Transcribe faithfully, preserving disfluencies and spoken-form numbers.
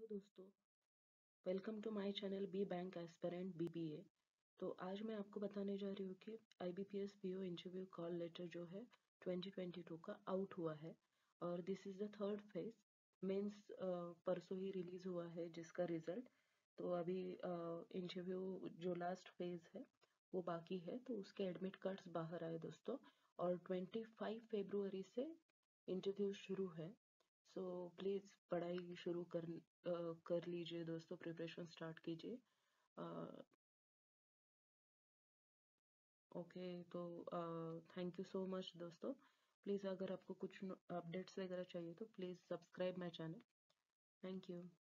Hello दोस्तों, welcome to my channel B bank aspirant B B A. तो आज मैं आपको बताने जा रही हूँ कि I B P S P O interview call letter जो है ट्वेंटी ट्वेंटी टू का आउट हुआ है और this is the third phase. Mains परसों ही रिलीज़ हुआ है जिसका रिजल्ट। तो अभी इंटरव्यू जो लास्ट फेज है वो बाकी है, तो उसके एडमिट कार्ड्स बाहर आए दोस्तों। और ट्वेंटी फाइव फेब्रुअरी से इंटरव्यू शुरू है। सो प्लीज़ पढ़ाई शुरू कर अ, कर लीजिए दोस्तों, प्रिपरेशन स्टार्ट कीजिए। ओके, तो थैंक यू सो मच दोस्तों। प्लीज़ अगर आपको कुछ अपडेट्स वगैरह चाहिए तो please subscribe my channel. Thank you.